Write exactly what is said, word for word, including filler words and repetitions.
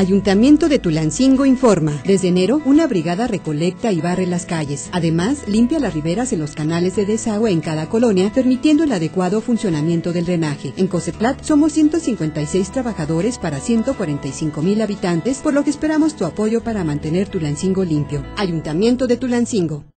Ayuntamiento de Tulancingo informa. Desde enero, una brigada recolecta y barre las calles. Además, limpia las riberas en los canales de desagüe en cada colonia, permitiendo el adecuado funcionamiento del drenaje. En Coseplat somos ciento cincuenta y seis trabajadores para ciento cuarenta y cinco mil habitantes, por lo que esperamos tu apoyo para mantener Tulancingo limpio. Ayuntamiento de Tulancingo.